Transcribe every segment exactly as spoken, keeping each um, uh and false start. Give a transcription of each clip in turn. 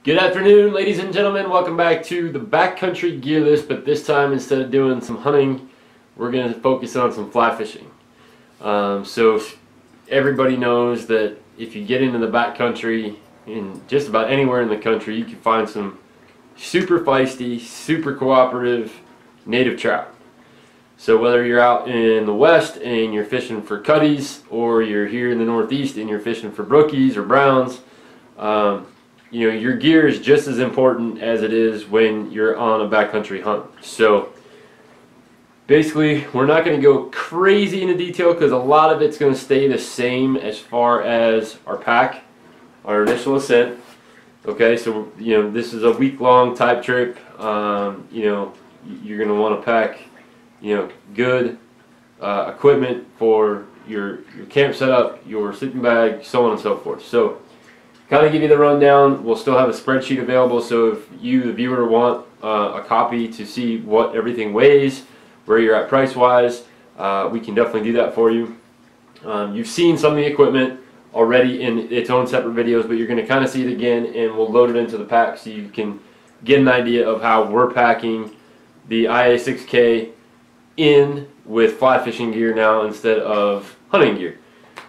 Good afternoon, ladies and gentlemen. Welcome back to the Backcountry Gear List, but this time instead of doing some hunting, we're going to focus on some fly fishing. Um, so everybody knows that if you get into the backcountry, in just about anywhere in the country, you can find some super feisty, super cooperative native trout. So whether you're out in the west and you're fishing for cutties, or you're here in the northeast and you're fishing for brookies or browns, um, you know, your gear is just as important as it is when you're on a backcountry hunt. So basically, we're not going to go crazy into detail because a lot of it's going to stay the same as far as our pack, our initial ascent. Okay, so you know, this is a week-long type trip. Um, you know, you're going to want to pack, you know, good uh, equipment for your your camp setup, your sleeping bag, so on and so forth. So, kind of give you the rundown. We'll still have a spreadsheet available, so if you, the viewer, want uh, a copy to see what everything weighs, where you're at price-wise, uh, we can definitely do that for you. Um, you've seen some of the equipment already in its own separate videos, but you're going to kind of see it again, and we'll load it into the pack so you can get an idea of how we're packing the I A six K in with fly fishing gear now instead of hunting gear.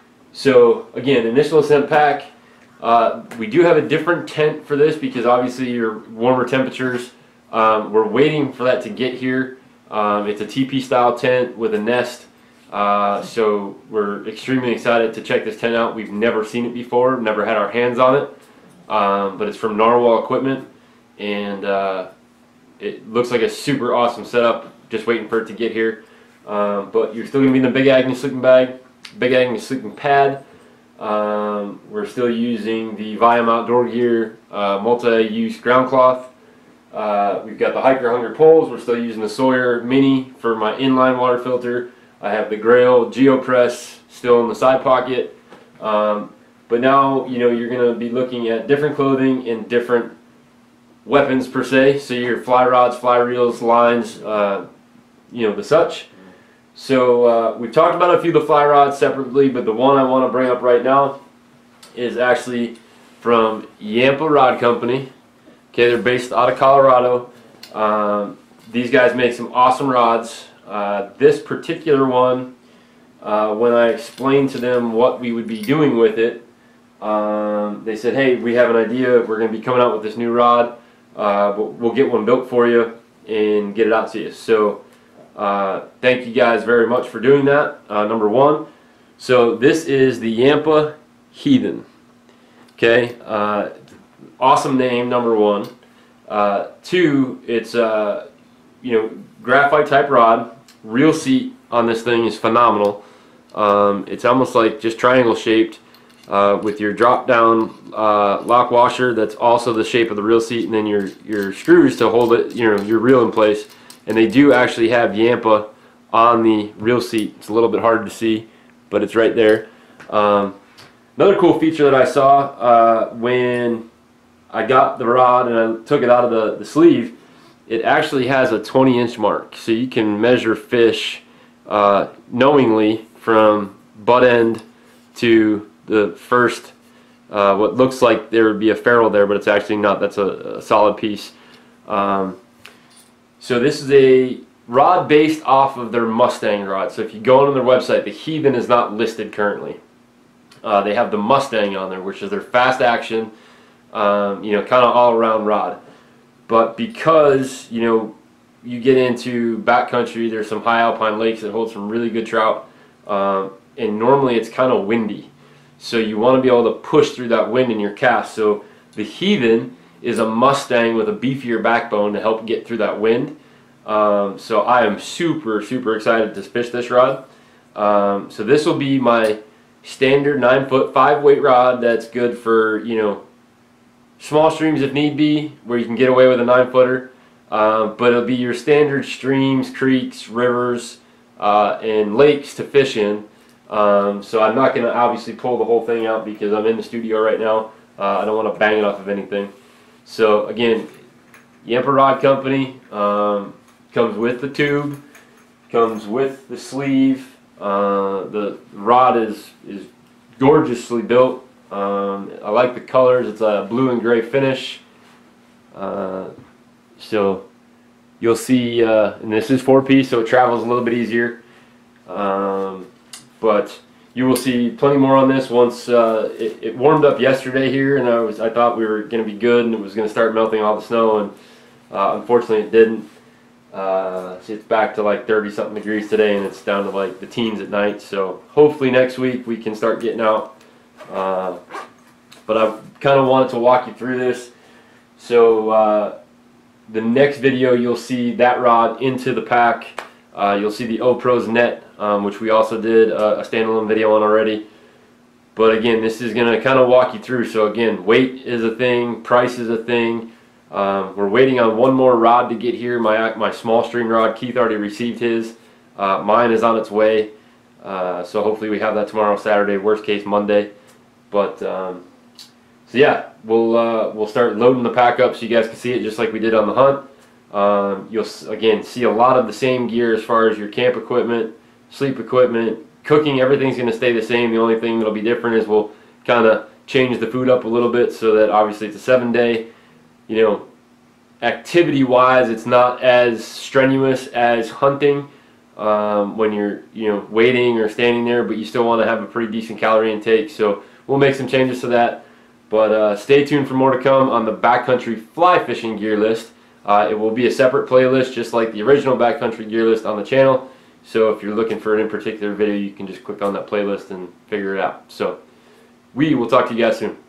So again, initial ascent pack. Uh, we do have a different tent for this because obviously your warmer temperatures. Um, we're waiting for that to get here. Um, it's a teepee style tent with a nest. Uh, so we're extremely excited to check this tent out. We've never seen it before, never had our hands on it. Um, but it's from Narwhal Equipment, and uh, it looks like a super awesome setup. Just waiting for it to get here. Um, but you're still going to be in the Big Agony sleeping bag, Big Agony sleeping pad. Um, we're still using the Viam Outdoor Gear uh, multi-use ground cloth. Uh, we've got the Hiker Hunger poles. We're still using the Sawyer Mini for my inline water filter. I have the Grail GeoPress still in the side pocket. Um, but now, you know, you're going to be looking at different clothing and different weapons per se. So your fly rods, fly reels, lines, uh, you know, the such. So uh, we've talked about a few of the fly rods separately, but the one I want to bring up right now is actually from Yampa Rod Company. Okay, they're based out of Colorado. Um, these guys make some awesome rods. Uh, this particular one, uh, when I explained to them what we would be doing with it, um, they said, hey, we have an idea. We're going to be coming out with this new rod. Uh, but we'll get one built for you and get it out to you. So Uh, thank you guys very much for doing that, uh, number one. So this is the Yampa Heathen. Okay, uh, awesome name, number one. Uh, two, it's uh, you know, graphite type rod. Reel seat on this thing is phenomenal. Um, it's almost like just triangle shaped uh, with your drop down uh, lock washer that's also the shape of the reel seat, and then your your screws to hold it, you know, your reel in place. And they do actually have Yampa on the reel seat. It's a little bit hard to see, but it's right there. Um, another cool feature that I saw uh, when I got the rod and I took it out of the, the sleeve, it actually has a twenty inch mark. So you can measure fish uh, knowingly from butt end to the first, uh, what looks like there would be a ferrule there, but it's actually not. That's a, a solid piece. Um, So this is a rod based off of their Mustang Rod. So if you go on their website, the Heathen is not listed currently. Uh, they have the Mustang on there, which is their fast action, um, you know, kind of all around rod. But because, you know, you get into backcountry, there's some high alpine lakes that hold some really good trout, um, and normally it's kind of windy. So you want to be able to push through that wind in your cast. So the Heathen is a Mustang with a beefier backbone to help get through that wind. Um, so I am super, super excited to fish this rod. Um, so this will be my standard nine foot five weight rod that's good for, you know, small streams if need be, where you can get away with a nine footer. Um, but it'll be your standard streams, creeks, rivers, uh, and lakes to fish in. Um, so I'm not going to obviously pull the whole thing out because I'm in the studio right now. Uh, I don't want to bang it off of anything. So again, Yampa Rod Company, um, comes with the tube, comes with the sleeve. Uh, the rod is is gorgeously built. Um, I like the colors. It's a blue and gray finish. Uh, so you'll see, uh, and this is four piece, so it travels a little bit easier. Um, but you will see plenty more on this once uh, it, it warmed up yesterday here, and I was I thought we were going to be good and it was going to start melting all the snow, and uh, unfortunately it didn't. Uh, so it's back to like thirty something degrees today, and it's down to like the teens at night. So hopefully next week we can start getting out. Uh, but I kind of wanted to walk you through this. So uh, the next video you'll see that rod into the pack. Uh, you'll see the O-Pros net, um, which we also did a, a standalone video on already. But again, this is going to kind of walk you through. So again, weight is a thing, price is a thing. Um, we're waiting on one more rod to get here. My my small string rod, Keith already received his. Uh, mine is on its way. Uh, so hopefully we have that tomorrow, Saturday, worst case Monday. But um, so yeah, we'll uh, we'll start loading the pack up so you guys can see it just like we did on the hunt. Um, you'll again see a lot of the same gear as far as your camp equipment, sleep equipment, cooking. Everything's going to stay the same. The only thing that'll be different is we'll kind of change the food up a little bit so that obviously it's a seven day. You know, activity wise, it's not as strenuous as hunting um, when you're you know waiting or standing there, but you still want to have a pretty decent calorie intake. So we'll make some changes to that. But uh, stay tuned for more to come on the backcountry fly fishing gear list. Uh, it will be a separate playlist, just like the original backcountry gear list on the channel. So if you're looking for it in particular video, you can just click on that playlist and figure it out. So we will talk to you guys soon.